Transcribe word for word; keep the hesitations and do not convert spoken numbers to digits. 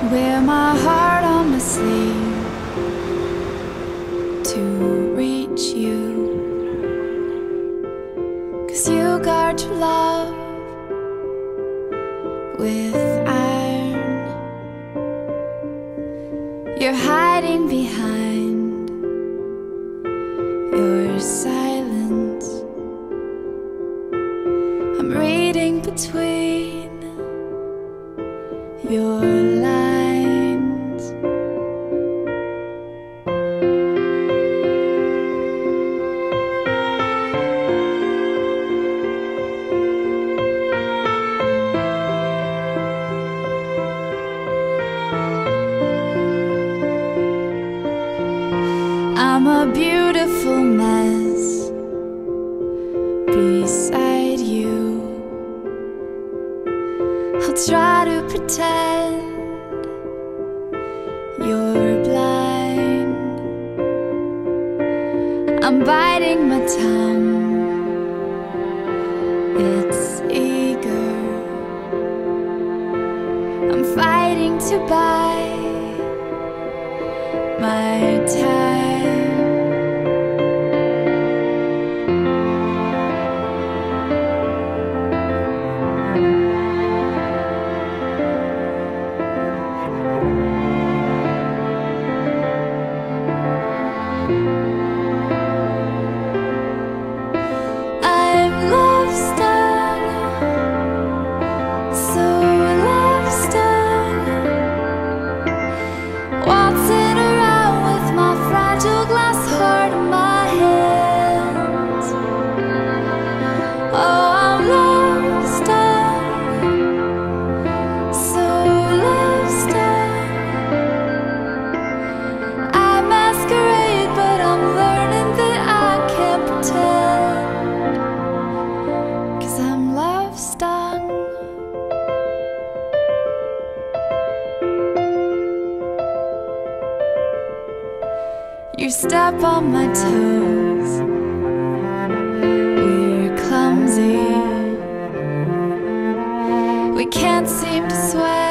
wear my heart on my sleeve to reach you, 'cause you guard your love with iron. You're hiding behind your silence. I'm reading between your lines. I'm a beautiful mess beside you. I'll try to pretend you're blind. I'm biting my tongue, it's eager. I'm fighting to buy my time. You step on my toes, we're clumsy, we can't seem to sway.